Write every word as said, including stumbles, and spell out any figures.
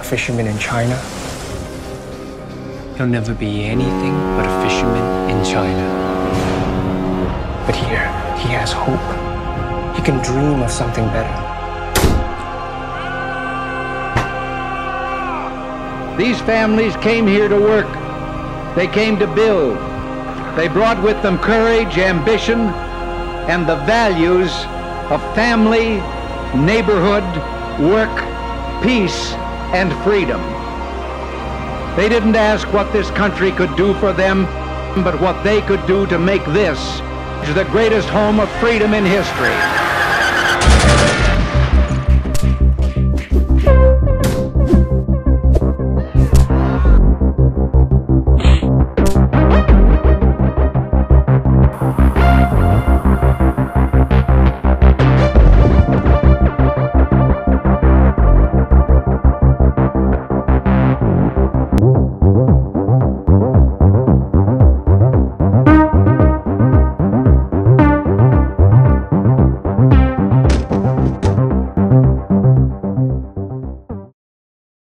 fisherman in China. He'll never be anything but a fisherman in China. But here, he has hope. He can dream of something better. These families came here to work. They came to build. They brought with them courage, ambition, and the values of family, neighborhood, work, peace, and freedom. They didn't ask what this country could do for them, but what they could do to make this the greatest home of freedom in history.